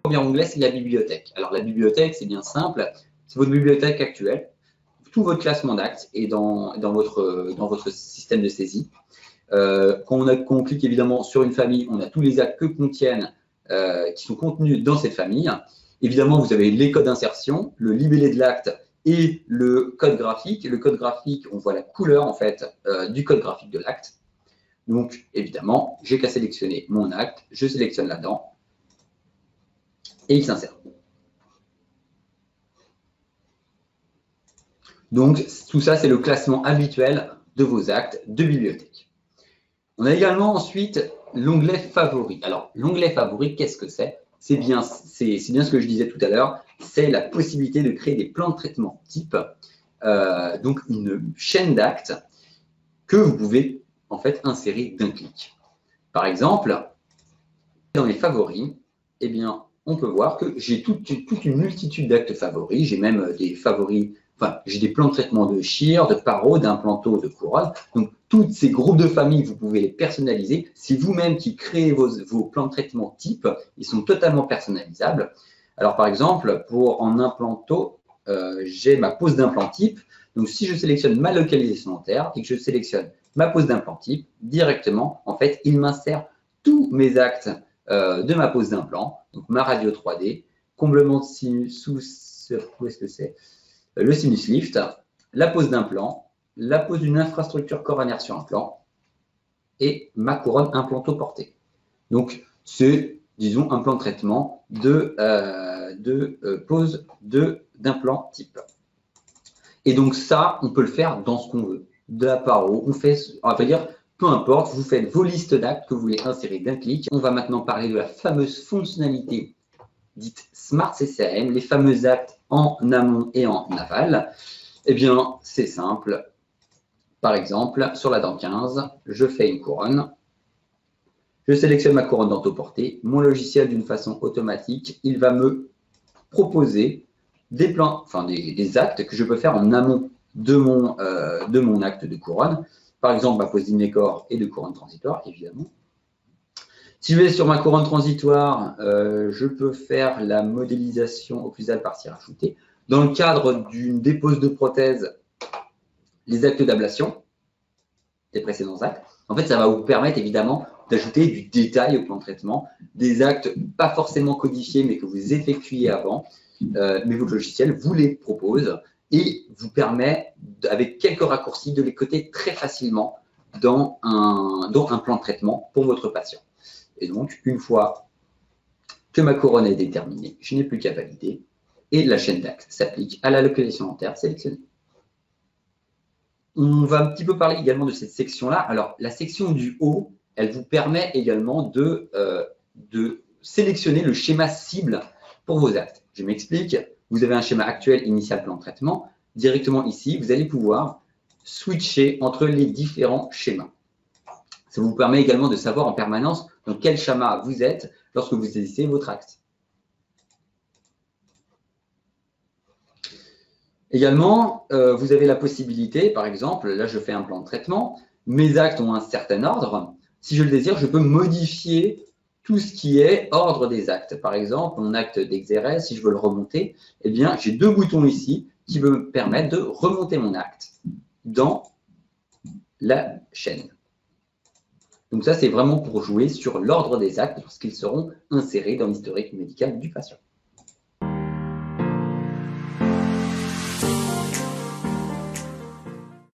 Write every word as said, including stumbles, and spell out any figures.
premier onglet, c'est la bibliothèque. Alors, la bibliothèque, c'est bien simple. C'est votre bibliothèque actuelle. Tout votre classement d'actes est dans, dans, votre, dans votre système de saisie. Euh, quand, on a, quand on clique évidemment sur une famille, on a tous les actes que contiennent, euh, qui sont contenus dans cette famille. Évidemment, vous avez les codes d'insertion, le libellé de l'acte et le code graphique. Le code graphique, on voit la couleur en fait euh, du code graphique de l'acte. Donc, évidemment, j'ai qu'à sélectionner mon acte, je sélectionne là-dedans et il s'insère. Donc, tout ça, c'est le classement habituel de vos actes de bibliothèque. On a également ensuite l'onglet Favoris. Alors, l'onglet Favoris, qu'est-ce que c'est? C'est bien, c'est bien ce que je disais tout à l'heure, c'est la possibilité de créer des plans de traitement type, euh, donc une chaîne d'actes que vous pouvez en fait insérer d'un clic. Par exemple, dans les favoris, eh bien, on peut voir que j'ai toute, toute une multitude d'actes favoris. J'ai même des favoris, enfin, j'ai des plans de traitement de chir, de paro, d'implanto, de couronne. Donc, tous ces groupes de familles, vous pouvez les personnaliser. C'est vous-même qui créez vos, vos plans de traitement type. Ils sont totalement personnalisables. Alors, par exemple, pour en implanto, euh, j'ai ma pose d'implant type. Donc, si je sélectionne ma localisation dentaire et que je sélectionne ma pose d'implant type, directement, en fait, il m'insère tous mes actes euh, de ma pose d'implant, donc ma radio trois D, comblement de sinus, sous, où est-ce que c'est, le sinus lift, la pose d'implant, la pose d'une infrastructure coronaire sur implant et ma couronne implanto-portée. Donc, c'est, disons, un plan de traitement de, euh, de euh, pose d'implant type. Et donc, ça, on peut le faire dans ce qu'on veut. De la paro, on fait, on va dire, peu importe, vous faites vos listes d'actes que vous voulez insérer d'un clic. On va maintenant parler de la fameuse fonctionnalité dite Smart C C A M, les fameux actes en amont et en aval. Eh bien, c'est simple. Par exemple, sur la dent quinze, je fais une couronne. Je sélectionne ma couronne dentoportée. Mon logiciel, d'une façon automatique, il va me proposer des plans, enfin des, des actes que je peux faire en amont de mon, euh, de mon acte de couronne. Par exemple, ma pose d'inécor et de couronne transitoire, évidemment. Si je vais sur ma couronne transitoire, euh, je peux faire la modélisation occlusale par cire ajoutée. Dans le cadre d'une dépose de prothèse, les actes d'ablation des précédents actes. En fait, ça va vous permettre évidemment d'ajouter du détail au plan de traitement, des actes pas forcément codifiés, mais que vous effectuez avant. Euh, mais votre logiciel vous les propose et vous permet, avec quelques raccourcis, de les coder très facilement dans un, dans un plan de traitement pour votre patient. Et donc, une fois que ma couronne est déterminée, je n'ai plus qu'à valider et la chaîne d'actes s'applique à la localisation dentaire sélectionnée. On va un petit peu parler également de cette section-là. Alors, la section du haut, elle vous permet également de, euh, de sélectionner le schéma cible pour vos actes. Je m'explique. Vous avez un schéma actuel, initial, plan de traitement. Directement ici, vous allez pouvoir switcher entre les différents schémas. Ça vous permet également de savoir en permanence dans quel schéma vous êtes lorsque vous saisissez votre acte. Également, euh, vous avez la possibilité, par exemple, là je fais un plan de traitement, mes actes ont un certain ordre. Si je le désire, je peux modifier tout ce qui est ordre des actes. Par exemple, mon acte d'exérèse, si je veux le remonter, eh bien, j'ai deux boutons ici qui me permettent de remonter mon acte dans la chaîne. Donc ça, c'est vraiment pour jouer sur l'ordre des actes lorsqu'ils seront insérés dans l'historique médical du patient.